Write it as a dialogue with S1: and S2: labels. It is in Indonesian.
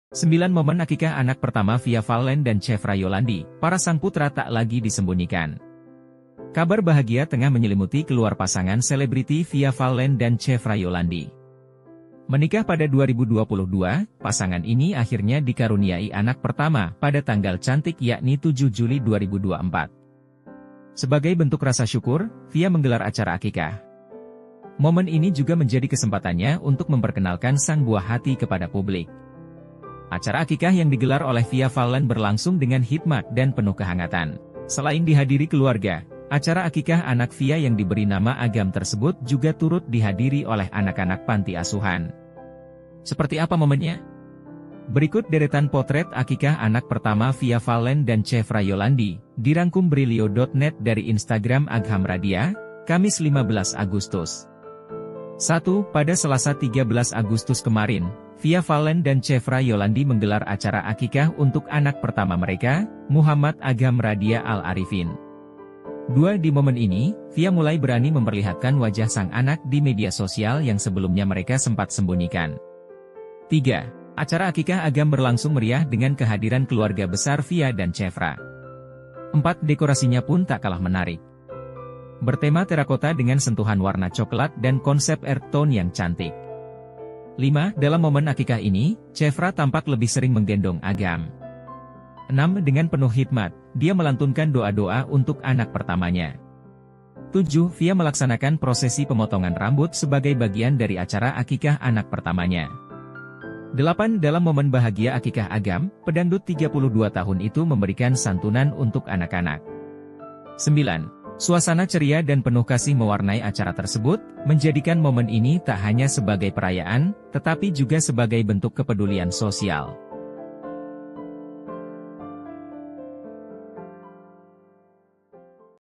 S1: 9 momen akikah anak pertama Via Valen dan Chevra Yolandi, para sang putra tak lagi disembunyikan. Kabar bahagia tengah menyelimuti keluar pasangan selebriti Via Valen dan Chevra Yolandi. Menikah pada 2022, pasangan ini akhirnya dikaruniai anak pertama pada tanggal cantik yakni 7 Juli 2024. Sebagai bentuk rasa syukur, Via menggelar acara akikah. Momen ini juga menjadi kesempatannya untuk memperkenalkan sang buah hati kepada publik. Acara akikah yang digelar oleh Via Valen berlangsung dengan hikmat dan penuh kehangatan. Selain dihadiri keluarga, acara akikah anak Via yang diberi nama Agam tersebut juga turut dihadiri oleh anak-anak panti asuhan. Seperti apa momennya? Berikut deretan potret akikah anak pertama Via Valen dan Chevra Yolandi, dirangkum Brilio.net dari Instagram Agham Radia, Kamis 15 Agustus. 1. Pada Selasa 13 Agustus kemarin, Via Valen dan Chevra Yolandi menggelar acara akikah untuk anak pertama mereka, Muhammad Agham Radia Al-Arifin. 2. Di momen ini, Via mulai berani memperlihatkan wajah sang anak di media sosial yang sebelumnya mereka sempat sembunyikan. 3. Acara akikah Agam berlangsung meriah dengan kehadiran keluarga besar Via dan Chevra. 4. Dekorasinya pun tak kalah menarik. Bertema terakota dengan sentuhan warna coklat dan konsep earth tone yang cantik. 5. Dalam momen akikah ini, Chevra tampak lebih sering menggendong Agam. 6. Dengan penuh hikmat, dia melantunkan doa-doa untuk anak pertamanya. 7. Via melaksanakan prosesi pemotongan rambut sebagai bagian dari acara akikah anak pertamanya. 8. Dalam momen bahagia akikah Agam, pedangdut 32 tahun itu memberikan santunan untuk anak-anak. 9. Suasana ceria dan penuh kasih mewarnai acara tersebut, menjadikan momen ini tak hanya sebagai perayaan, tetapi juga sebagai bentuk kepedulian sosial.